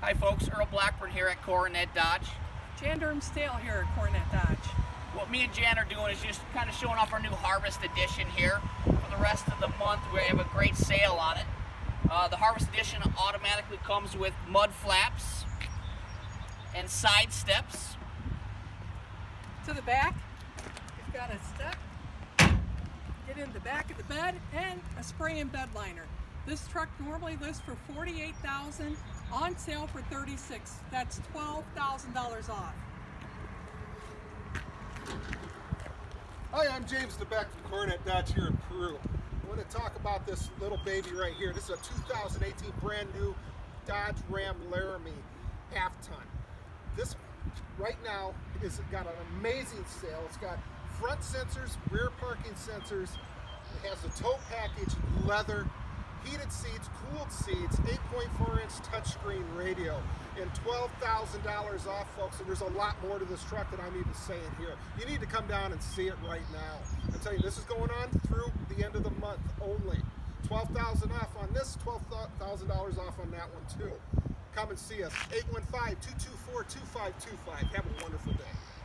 Hi folks, Earl Blackburn here at Coronet Dodge. Jan Durham-Stale here at Coronet Dodge. What me and Jan are doing is just kind of showing off our new Harvest Edition here. For the rest of the month we have a great sale on it. The Harvest Edition automatically comes with mud flaps and side steps. To the back, you've got a step, get in the back of the bed, and a spray and bed liner. This truck normally lists for $48,000, on sale for $36,000. That's $12,000 off. Hi, I'm James DeBeck from Coronet Dodge here in Peru. I want to talk about this little baby right here. This is a 2018 brand new Dodge Ram Laramie half-ton. This right now is got an amazing sale. It's got front sensors, rear parking sensors. It has a tow package, leather, heated seats, cooled seats, 8.4-inch touchscreen radio, and $12,000 off, folks. And there's a lot more to this truck than I'm even saying here. You need to come down and see it right now. I'm telling you, this is going on through the end of the month only. $12,000 off on this, $12,000 off on that one too. Come and see us. 815-224-2525. Have a wonderful day.